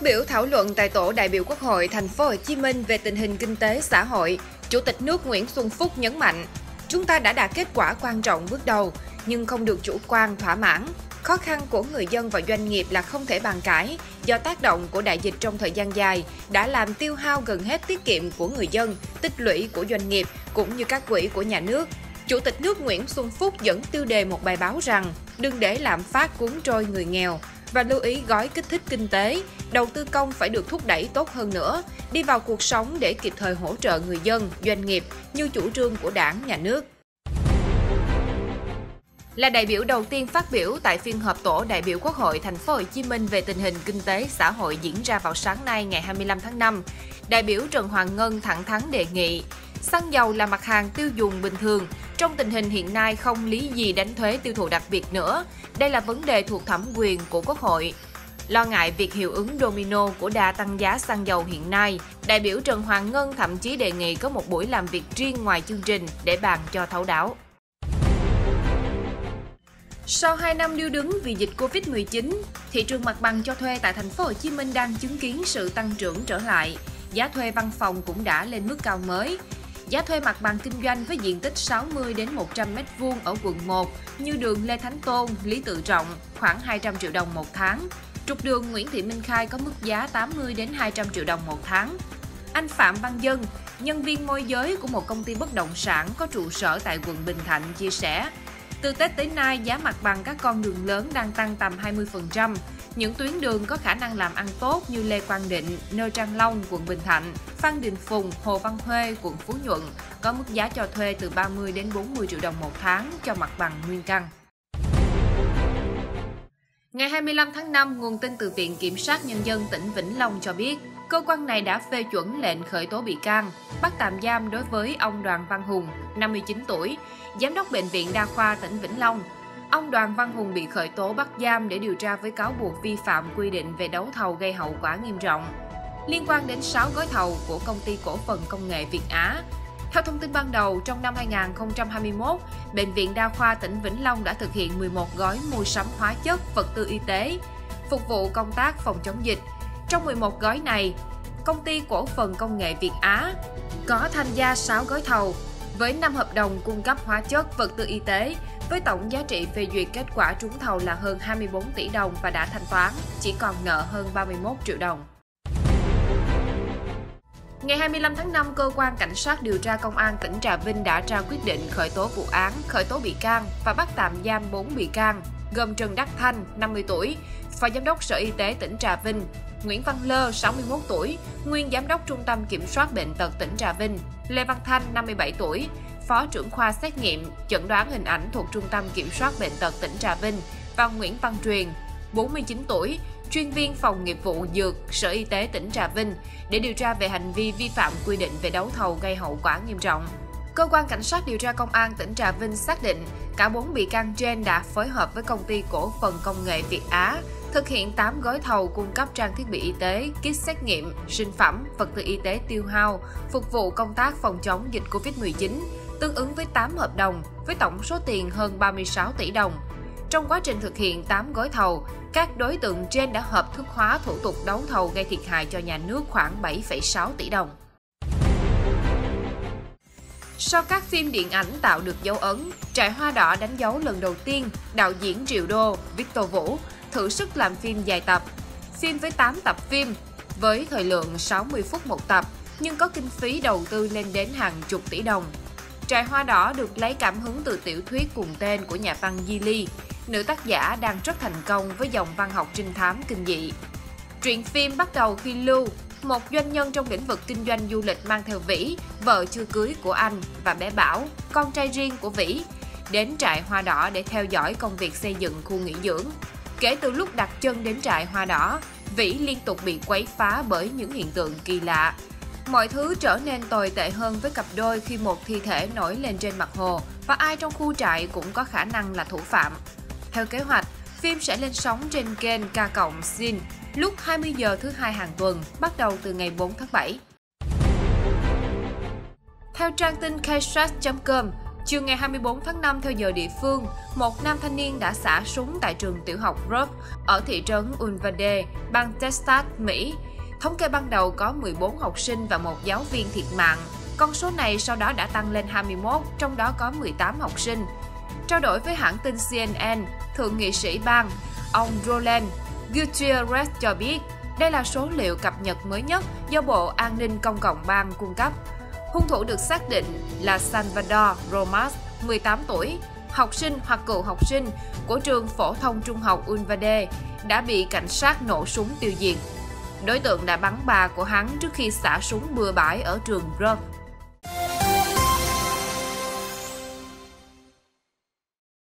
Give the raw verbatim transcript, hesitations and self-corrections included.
biểu thảo luận tại tổ đại biểu Quốc hội Thành phố Hồ Chí Minh về tình hình kinh tế xã hội, Chủ tịch nước Nguyễn Xuân Phúc nhấn mạnh: "Chúng ta đã đạt kết quả quan trọng bước đầu, nhưng không được chủ quan thỏa mãn. Khó khăn của người dân và doanh nghiệp là không thể bàn cãi, do tác động của đại dịch trong thời gian dài đã làm tiêu hao gần hết tiết kiệm của người dân, tích lũy của doanh nghiệp cũng như các quỹ của nhà nước." Chủ tịch nước Nguyễn Xuân Phúc dẫn tiêu đề một bài báo rằng đừng để lạm phát cuốn trôi người nghèo và lưu ý gói kích thích kinh tế, đầu tư công phải được thúc đẩy tốt hơn nữa, đi vào cuộc sống để kịp thời hỗ trợ người dân, doanh nghiệp như chủ trương của Đảng, Nhà nước. Là đại biểu đầu tiên phát biểu tại phiên họp tổ đại biểu Quốc hội Thành phố Hồ Chí Minh về tình hình kinh tế xã hội diễn ra vào sáng nay ngày hai mươi lăm tháng năm, đại biểu Trần Hoàng Ngân thẳng thắn đề nghị xăng dầu là mặt hàng tiêu dùng bình thường, trong tình hình hiện nay không lý gì đánh thuế tiêu thụ đặc biệt nữa. Đây là vấn đề thuộc thẩm quyền của Quốc hội. Lo ngại việc hiệu ứng domino của đà tăng giá xăng dầu hiện nay, đại biểu Trần Hoàng Ngân thậm chí đề nghị có một buổi làm việc riêng ngoài chương trình để bàn cho thấu đáo. Sau hai năm điêu đứng vì dịch Covid mười chín, thị trường mặt bằng cho thuê tại Thành phố Hồ Chí Minh đang chứng kiến sự tăng trưởng trở lại. Giá thuê văn phòng cũng đã lên mức cao mới. Giá thuê mặt bằng kinh doanh với diện tích sáu mươi đến một trăm mét vuông ở quận một như đường Lê Thánh Tôn, Lý Tự Trọng khoảng hai trăm triệu đồng một tháng. Trục đường Nguyễn Thị Minh Khai có mức giá tám mươi đến hai trăm triệu đồng một tháng. Anh Phạm Văn Dân, nhân viên môi giới của một công ty bất động sản có trụ sở tại quận Bình Thạnh chia sẻ: "Từ Tết tới nay, giá mặt bằng các con đường lớn đang tăng tầm hai mươi phần trăm. Những tuyến đường có khả năng làm ăn tốt như Lê Quang Định, Nơ Trang Long, quận Bình Thạnh, Phan Đình Phùng, Hồ Văn Huê, quận Phú Nhuận có mức giá cho thuê từ ba mươi đến bốn mươi triệu đồng một tháng cho mặt bằng nguyên căn." Ngày hai mươi lăm tháng năm, nguồn tin từ Viện Kiểm sát Nhân dân tỉnh Vĩnh Long cho biết, cơ quan này đã phê chuẩn lệnh khởi tố bị can, bắt tạm giam đối với ông Đoàn Văn Hùng, năm mươi chín tuổi, Giám đốc Bệnh viện Đa khoa tỉnh Vĩnh Long. Ông Đoàn Văn Hùng bị khởi tố bắt giam để điều tra với cáo buộc vi phạm quy định về đấu thầu gây hậu quả nghiêm trọng liên quan đến sáu gói thầu của Công ty Cổ phần Công nghệ Việt Á. Theo thông tin ban đầu, trong năm hai nghìn không trăm hai mươi mốt, Bệnh viện Đa khoa tỉnh Vĩnh Long đã thực hiện mười một gói mua sắm hóa chất, vật tư y tế, phục vụ công tác phòng chống dịch. Trong mười một gói này, Công ty Cổ phần Công nghệ Việt Á có tham gia sáu gói thầu với năm hợp đồng cung cấp hóa chất, vật tư y tế, với tổng giá trị phê duyệt kết quả trúng thầu là hơn hai mươi bốn tỷ đồng và đã thanh toán, chỉ còn nợ hơn ba mươi mốt triệu đồng. Ngày hai mươi lăm tháng năm, Cơ quan Cảnh sát điều tra Công an tỉnh Trà Vinh đã ra quyết định khởi tố vụ án, khởi tố bị can và bắt tạm giam bốn bị can, gồm Trần Đắc Thanh, năm mươi tuổi, Phó Giám đốc Sở Y tế tỉnh Trà Vinh, Nguyễn Văn Lơ, sáu mươi mốt tuổi, nguyên Giám đốc Trung tâm Kiểm soát Bệnh tật tỉnh Trà Vinh, Lê Văn Thanh, năm mươi bảy tuổi, Phó trưởng khoa xét nghiệm, chẩn đoán hình ảnh thuộc Trung tâm Kiểm soát Bệnh tật tỉnh Trà Vinh và Nguyễn Văn Truyền, bốn mươi chín tuổi, chuyên viên phòng nghiệp vụ dược, Sở Y tế tỉnh Trà Vinh để điều tra về hành vi vi phạm quy định về đấu thầu gây hậu quả nghiêm trọng. Cơ quan Cảnh sát điều tra Công an tỉnh Trà Vinh xác định cả bốn bị can trên đã phối hợp với Công ty Cổ phần Công nghệ Việt Á thực hiện tám gói thầu cung cấp trang thiết bị y tế, kit xét nghiệm, sinh phẩm, vật tư y tế tiêu hao, phục vụ công tác phòng chống dịch Covid mười chín, tương ứng với tám hợp đồng với tổng số tiền hơn ba mươi sáu tỷ đồng. Trong quá trình thực hiện tám gói thầu, các đối tượng trên đã hợp thức hóa thủ tục đấu thầu gây thiệt hại cho nhà nước khoảng bảy phẩy sáu tỷ đồng. Sau các phim điện ảnh tạo được dấu ấn, Trại Hoa Đỏ đánh dấu lần đầu tiên đạo diễn triệu đô Victor Vũ thử sức làm phim dài tập. Phim với tám tập phim, với thời lượng sáu mươi phút một tập, nhưng có kinh phí đầu tư lên đến hàng chục tỷ đồng. Trại Hoa Đỏ được lấy cảm hứng từ tiểu thuyết cùng tên của nhà văn Di Ly, nữ tác giả đang rất thành công với dòng văn học trinh thám kinh dị. Truyện phim bắt đầu khi Lưu, một doanh nhân trong lĩnh vực kinh doanh du lịch mang theo Vĩ, vợ chưa cưới của anh, và bé Bảo, con trai riêng của Vĩ, đến Trại Hoa Đỏ để theo dõi công việc xây dựng khu nghỉ dưỡng. Kể từ lúc đặt chân đến Trại Hoa Đỏ, Vĩ liên tục bị quấy phá bởi những hiện tượng kỳ lạ. Mọi thứ trở nên tồi tệ hơn với cặp đôi khi một thi thể nổi lên trên mặt hồ và ai trong khu trại cũng có khả năng là thủ phạm. Theo kế hoạch, phim sẽ lên sóng trên kênh K cộng Zin lúc hai mươi giờ thứ hai hàng tuần, bắt đầu từ ngày bốn tháng bảy. Theo trang tin Ksat chấm com, Chiều ngày hai mươi tư tháng năm theo giờ địa phương, một nam thanh niên đã xả súng tại trường tiểu học Rupp ở thị trấn Uvalde, bang Texas, Mỹ. Thống kê ban đầu có mười bốn học sinh và một giáo viên thiệt mạng. Con số này sau đó đã tăng lên hai mươi mốt, trong đó có mười tám học sinh. Trao đổi với hãng tin C N N, thượng nghị sĩ bang, ông Roland Gutierrez cho biết đây là số liệu cập nhật mới nhất do Bộ An ninh Công cộng bang cung cấp. Hung thủ được xác định là Salvador Romas, mười tám tuổi, học sinh hoặc cựu học sinh của trường phổ thông trung học Uvalde, đã bị cảnh sát nổ súng tiêu diệt. Đối tượng đã bắn bà của hắn trước khi xả súng bừa bãi ở trường Rupp.